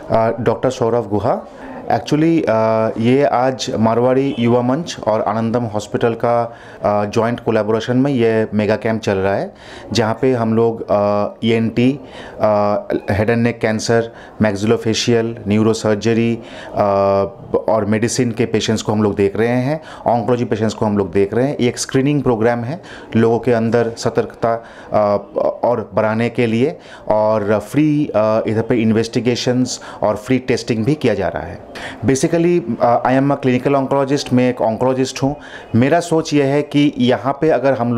Doctor Saurabh गुहा। Actually ये आज मारवाड़ी युवा मंच और आनंदम हॉस्पिटल का जॉइंट कोलैबोरेशन में ये मेगा कैंप चल रहा है, जहाँ पे हम लोग ENT, head and neck cancer, maxillofacial, neurosurgery और मेडिसिन के पेशेंट्स को हम लोग देख रहे हैं, ऑन्कोलॉजी पेशेंट्स को हम लोग देख रहे हैं। ये एक स्क्रीनिंग प्रोग्राम है लोगों के अंदर सतर्कता और बढ़ाने के लिए, और फ्री इधर पे इन्वेस्टिगेशंस और फ्री टेस्टिंग भी किया जा रहा है। Basically I am a clinical oncologist, मैं एक ऑन्कोलॉजिस्ट हूँ। मेरा सोच ये है कि यहाँ पे अगर हम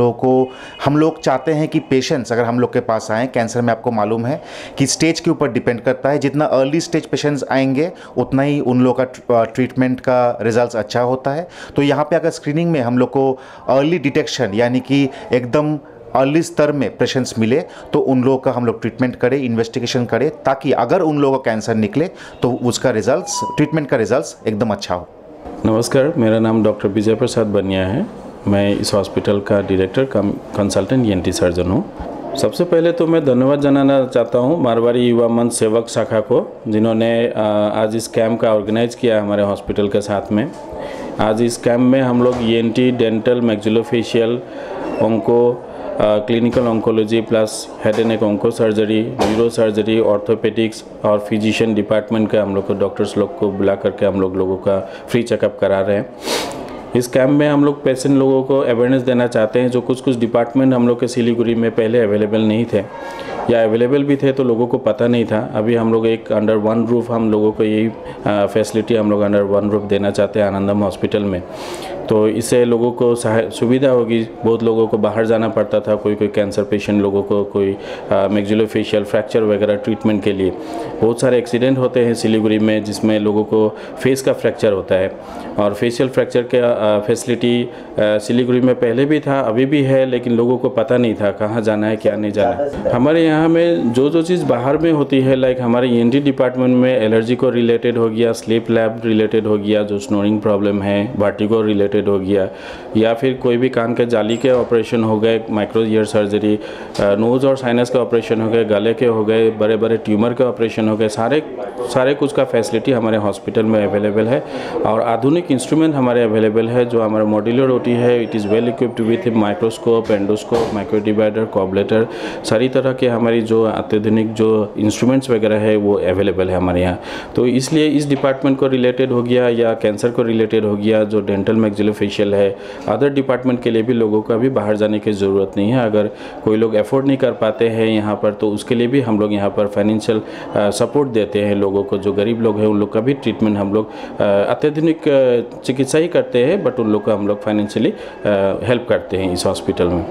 लोग चाहते हैं कि पेशेंट्स अगर हम लोग के पास आएँ, कैंसर में आपको मालूम है कि स्टेज के ऊपर डिपेंड करता है, जितना अर्ली स्टेज पेशेंट्स आएंगे उतना ही उन लोगों का ट्रीटमेंट का रिजल्ट्स अच्छा होता है। तो यहाँ पे अगर स्क्रीनिंग में हम लोग को अर्ली डिटेक्शन यानी कि एकदम अर्ली स्तर में पेशेंट्स मिले तो उन लोगों का हम लोग ट्रीटमेंट करें, इन्वेस्टिगेशन करें, ताकि अगर उन लोगों का कैंसर निकले तो उसका रिजल्ट्स, ट्रीटमेंट का रिजल्ट्स एकदम अच्छा हो। नमस्कार, मेरा नाम डॉक्टर विजय प्रसाद बनिया है। मैं इस हॉस्पिटल का director cum consultant ENT surgeon हूँ। सबसे पहले तो मैं धन्यवाद जनाना चाहता हूँ मारवाड़ी युवा मंच सेवक शाखा को, जिन्होंने आज इस कैंप का ऑर्गेनाइज किया हमारे हॉस्पिटल के साथ में। आज इस कैंप में हम लोग ENT, dental, maxillofacial, onco, clinical oncology plus head and neck onco surgery, neuro surgery, orthopaedics और फिजिशियन डिपार्टमेंट के हम लोग को डॉक्टर्स लोग को बुला करके हम लोगों का फ्री चेकअप करा रहे हैं। इस कैंप में हम लोग पेशेंट लोगों को अवेयरनेस देना चाहते हैं, जो कुछ डिपार्टमेंट हम लोग के सिलीगुड़ी में पहले अवेलेबल नहीं थे, या अवेलेबल भी थे तो लोगों को पता नहीं था। अभी हम लोग एक अंडर वन रूफ हम लोगों को यही फैसिलिटी हम लोग अंडर वन रूफ देना चाहते हैं आनंदम हॉस्पिटल में। तो इससे लोगों को सुविधा होगी। बहुत लोगों को बाहर जाना पड़ता था, कोई कैंसर पेशेंट लोगों को कोई मैक्सिलोफेशियल फ्रैक्चर वगैरह ट्रीटमेंट के लिए। बहुत सारे एक्सीडेंट होते हैं सिलीगुड़ी में, जिसमें लोगों को फेस का फ्रैक्चर होता है, और फेशियल फ्रैक्चर का फैसिलिटी सिलीगुड़ी में पहले भी था, अभी भी है, लेकिन लोगों को पता नहीं था कहाँ जाना है क्या नहीं जाना है। हमारे यहाँ में जो चीज़ बाहर में होती है, लाइक हमारे ENT डिपार्टमेंट में एलर्जी को रिलेटेड हो गया, स्लीप लैब रिलेटेड हो गया, जो स्नोरिंग प्रॉब्लम है, वर्टिगो रिलेटेड हो गया, या फिर कोई भी कान के जाली के ऑपरेशन हो गए, माइक्रो ईयर सर्जरी, नोज और साइनस के ऑपरेशन हो गए, गले के हो गए, बड़े बड़े ट्यूमर के ऑपरेशन हो गए, सारे कुछ का फैसिलिटी हमारे हॉस्पिटल में अवेलेबल है। और आधुनिक इंस्ट्रूमेंट हमारे अवेलेबल है, जो हमारा मॉड्यूलर OT है। It is well equipped with microscope, endoscope, micro divider, coblator, सारी तरह के हमारी जो अत्याधुनिक जो इंस्ट्रूमेंट्स वगैरह है वो अवेलेबल है हमारे यहाँ। तो इसलिए इस डिपार्टमेंट को रिलेटेड हो गया या कैंसर को रिलेटेड हो गया, जो डेंटल मैक्सिलोफेशियल है, अदर डिपार्टमेंट के लिए भी लोगों को अभी बाहर जाने की ज़रूरत नहीं है। अगर कोई लोग अफोर्ड नहीं कर पाते हैं यहाँ पर, तो उसके लिए भी हम लोग यहाँ पर फाइनेंशियल सपोर्ट देते हैं लोगों को। जो गरीब लोग हैं उन लोग का भी ट्रीटमेंट हम लोग अत्याधुनिक चिकित्सा ही करते हैं, बट उन लोग को हम लोग फाइनेंशियली हेल्प करते हैं इस हॉस्पिटल में।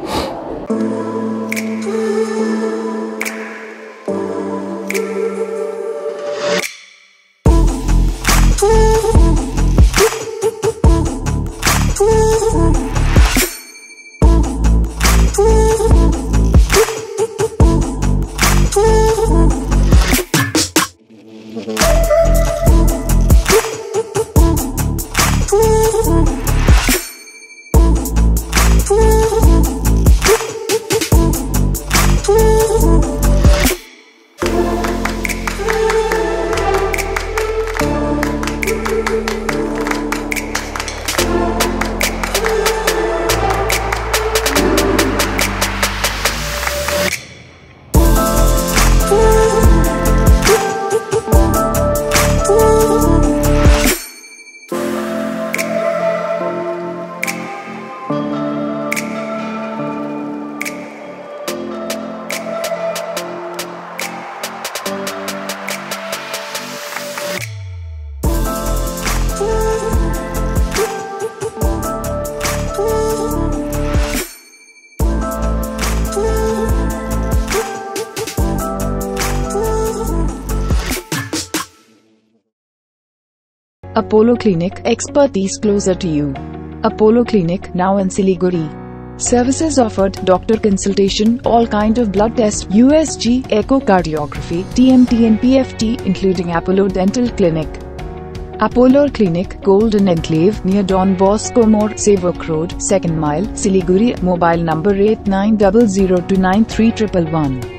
Apollo Clinic, expertise closer to you. Apollo Clinic, now in Siliguri. Services offered: doctor consultation, all kind of blood tests, USG, echocardiography, TMT and PFT, including Apollo Dental Clinic. Apollo Clinic, Golden Enclave, near Don Bosco More, Sevok Road, 2nd mile, Siliguri. Mobile number 8900293111.